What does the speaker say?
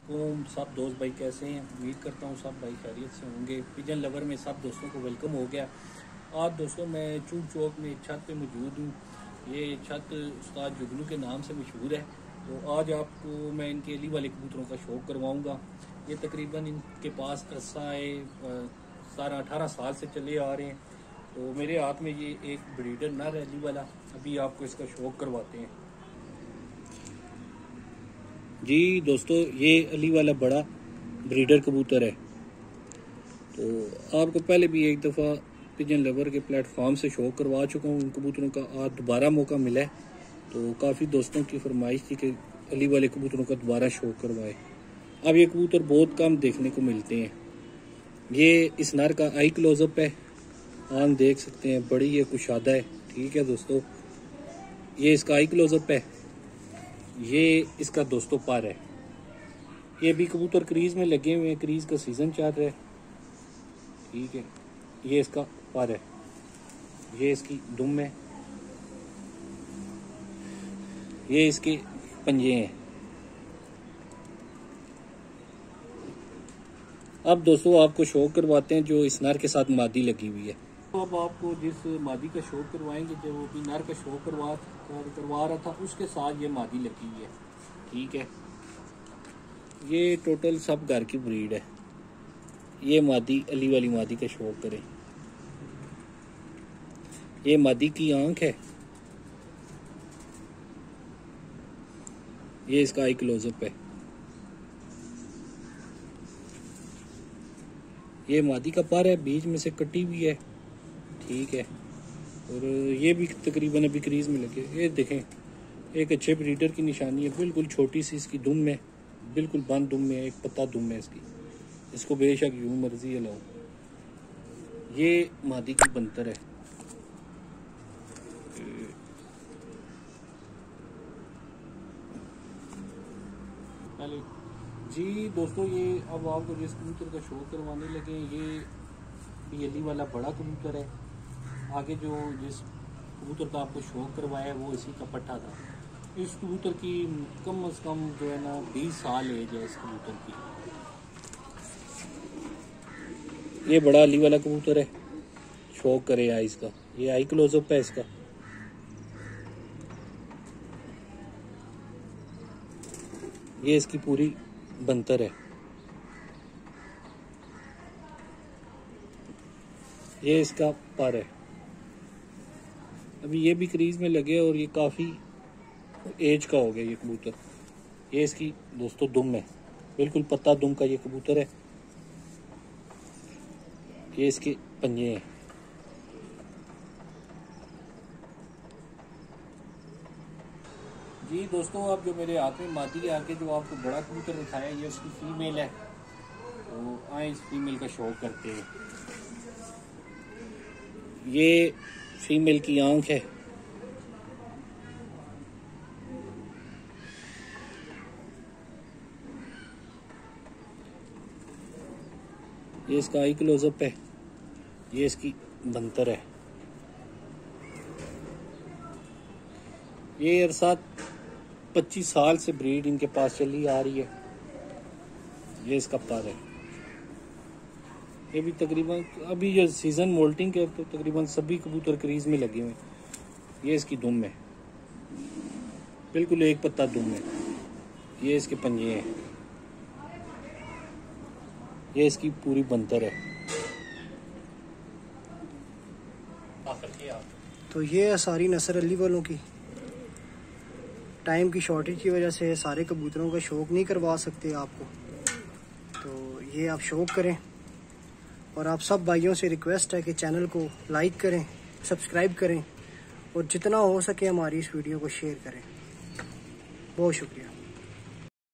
सब दोस्त भाई कैसे हैं? उम्मीद करता हूँ सब भाई खैरियत से होंगे। पिजन लवर में सब दोस्तों को वेलकम हो गया। आज दोस्तों मैं चूक चौक में एक छत पे मौजूद हूँ। ये छत उस्ताद जुगनू के नाम से मशहूर है। तो आज आपको मैं इनके अली वाले कबूतरों का शौक़ करवाऊँगा। ये तकरीबन इनके पास अरसा है 17-18 साल से चले आ रहे हैं। तो मेरे हाथ में ये एक ब्रीडर नर है अली वाला। अभी आपको इसका शौक़ करवाते हैं। जी दोस्तों, ये अली वाला बड़ा ब्रीडर कबूतर है। तो आपको पहले भी एक दफ़ा पिजन लवर के प्लेटफॉर्म से शौक़ करवा चुका हूँ। उन कबूतरों का आज दोबारा मौका मिला है। तो काफ़ी दोस्तों की फरमाइश थी कि अली वाले कबूतरों का दोबारा शौक़ करवाए। अब ये कबूतर बहुत कम देखने को मिलते हैं। ये इस नर का आई क्लोजअप है, आंख देख सकते हैं, बड़ी है, कुशादा है। ठीक है दोस्तों, ये इसका आई क्लोजअप है। ये इसका दोस्तों पर है। ये भी कबूतर क्रीज में लगे हुए हैं, क्रीज का सीजन चल रहा है। ठीक है, ये इसका पर है, ये इसकी दुम है, ये इसके पंजे हैं। अब दोस्तों आपको शौक़ करवाते हैं जो इस नर के साथ मादी लगी हुई है। तो अब आपको जिस मादी का शौक़ करवाएंगे, जो अभी नर का शौक़ करवा रहा था, उसके साथ ये मादी लगी हुई है। ठीक है, ये टोटल सब घर की ब्रीड है। ये मादी अली वाली मादी का शौक़ करें। ये मादी की आंख है, ये इसका आई क्लोजअप है। ये मादी का पर है, बीच में से कटी हुई है। ठीक है, और ये भी तकरीबन अभी क्रीज में लगे। ये देखें, एक अच्छे ब्रीडर की निशानी है। बिल्कुल छोटी सी इसकी दुम है, बिल्कुल बंद दुम है, एक पत्ता दुम है इसकी। इसको बेशक यूं मर्जी है लो। ये मादी की बंतर है। जी दोस्तों, ये अब आपको जिस कबूतर का शौक़ करवाने लगे, ये अली वाला बड़ा कबूतर है। आगे जो जिस कबूतर का आपको शौक़ करवाया है वो इसी का पट्टा था। इस कबूतर की कम से कम जो है ना 20 साल एज है इस कबूतर की। ये बड़ा अली वाला कबूतर है, शौक़ करे आई इसका। ये आई क्लोजअप है इसका। ये इसकी पूरी बंतर है। ये इसका पर है। अभी ये भी क्रीज में लगे और ये काफ़ी एज का हो गया ये कबूतर। ये इसकी दोस्तों दुम है, बिल्कुल पत्ता दुम का ये कबूतर है। ये इसके पंजे हैं। जी दोस्तों, अब जो मेरे हाथ में मादी के आगे जो आपको बड़ा कबूतर दिखाया, ये उसकी फीमेल है। तो आए इस फीमेल का शौक़ करते हैं। ये फीमेल की आंख है, ये इसका आई क्लोजअप है, ये इसकी बंतर है। ये अरसा 25 साल से ब्रीड इनके पास चली आ रही है। ये इसका पर है। ये भी तकरीबन अभी जो सीजन मोल्टिंग के, तो तकरीबन सभी कबूतर क्रीज में लगे हुए हैं। ये इसकी दुम है, बिल्कुल एक पत्ता दुम है। ये इसके पंजे हैं, ये इसकी पूरी बंतर है। तो ये सारी नस्र अली वालों की टाइम की शॉर्टेज की वजह से सारे कबूतरों का शौक़ नहीं करवा सकते आपको। तो ये आप शौक़ करें। और आप सब भाइयों से रिक्वेस्ट है कि चैनल को लाइक करें, सब्सक्राइब करें और जितना हो सके हमारी इस वीडियो को शेयर करें। बहुत शुक्रिया।